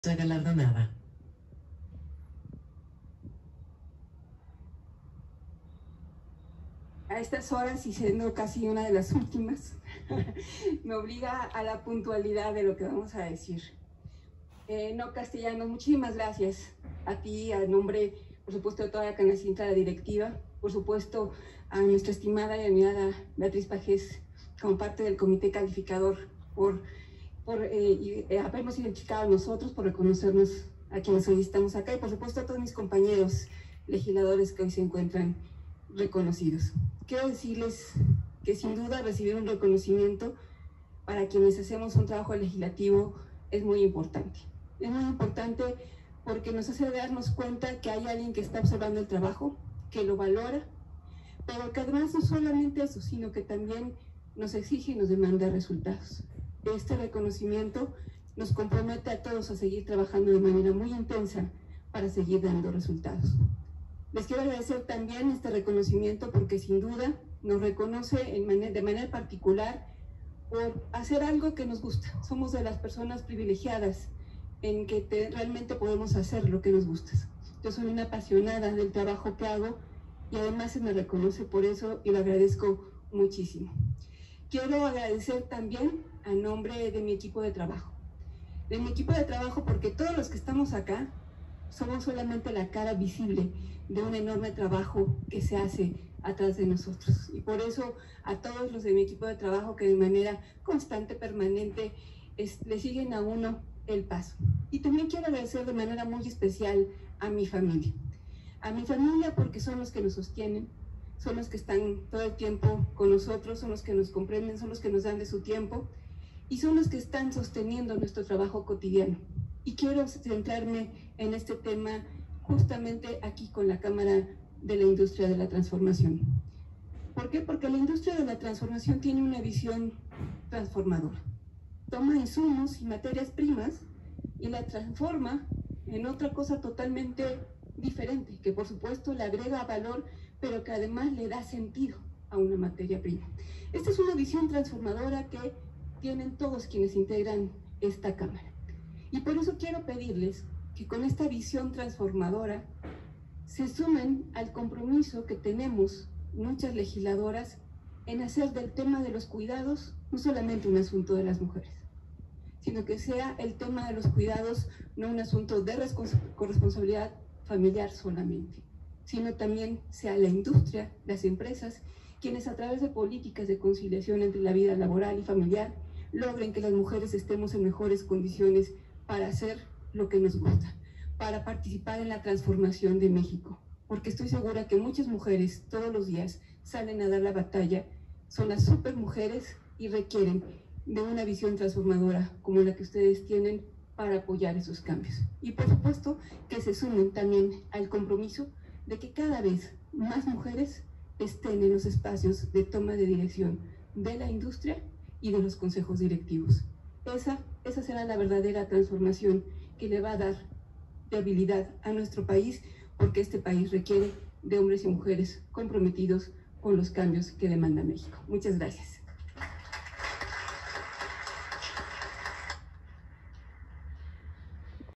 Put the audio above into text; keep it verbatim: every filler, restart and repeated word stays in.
galardonada. A estas horas, y siendo casi una de las últimas, me obliga a la puntualidad de lo que vamos a decir. Eh, no Castellanos, muchísimas gracias a ti, a nombre, por supuesto, de toda la Canacintra, la directiva, por supuesto, a nuestra estimada y admirada Beatriz Pajés, como parte del comité calificador, por, por eh, habernos identificado a nosotros, por reconocernos a quienes hoy estamos acá, y por supuesto a todos mis compañeros legisladores que hoy se encuentran reconocidos. Quiero decirles que sin duda recibir un reconocimiento para quienes hacemos un trabajo legislativo es muy importante. Es muy importante porque nos hace darnos cuenta que hay alguien que está observando el trabajo, que lo valora, pero que además no solamente eso, sino que también nos exige y nos demanda resultados. Este reconocimiento nos compromete a todos a seguir trabajando de manera muy intensa para seguir dando resultados. Les quiero agradecer también este reconocimiento porque sin duda nos reconoce en manera, de manera particular por hacer algo que nos gusta. Somos de las personas privilegiadas en que te, realmente podemos hacer lo que nos gusta. Yo soy una apasionada del trabajo que hago y además se me reconoce por eso y lo agradezco muchísimo. Quiero agradecer también a nombre de mi equipo de trabajo. De mi equipo de trabajo porque todos los que estamos acá somos solamente la cara visible de un enorme trabajo que se hace atrás de nosotros. Y por eso a todos los de mi equipo de trabajo que de manera constante, permanente, es, le siguen a uno el paso. Y también quiero agradecer de manera muy especial a mi familia. A mi familia porque son los que nos sostienen, son los que están todo el tiempo con nosotros, son los que nos comprenden, son los que nos dan de su tiempo y son los que están sosteniendo nuestro trabajo cotidiano. Y quiero centrarme en este tema justamente aquí con la Cámara de la Industria de la Transformación. ¿Por qué? Porque la industria de la transformación tiene una visión transformadora. Toma insumos y materias primas y la transforma en otra cosa totalmente diferente, que por supuesto le agrega valor, pero que además le da sentido a una materia prima. Esta es una visión transformadora que tienen todos quienes integran esta Cámara. Y por eso quiero pedirles que con esta visión transformadora se sumen al compromiso que tenemos muchas legisladoras en hacer del tema de los cuidados no solamente un asunto de las mujeres, sino que sea el tema de los cuidados no un asunto de corresponsabilidad familiar solamente, sino también sea la industria, las empresas, quienes a través de políticas de conciliación entre la vida laboral y familiar logren que las mujeres estemos en mejores condiciones para hacer lo que nos gusta, para participar en la transformación de México, porque estoy segura que muchas mujeres todos los días salen a dar la batalla, son las supermujeres y requieren de una visión transformadora como la que ustedes tienen para apoyar esos cambios. Y por supuesto que se sumen también al compromiso de que cada vez más mujeres estén en los espacios de toma de dirección de la industria y de los consejos directivos. Esa, esa será la verdadera transformación que le va a dar de habilidad a nuestro país, porque este país requiere de hombres y mujeres comprometidos con los cambios que demanda México. Muchas gracias.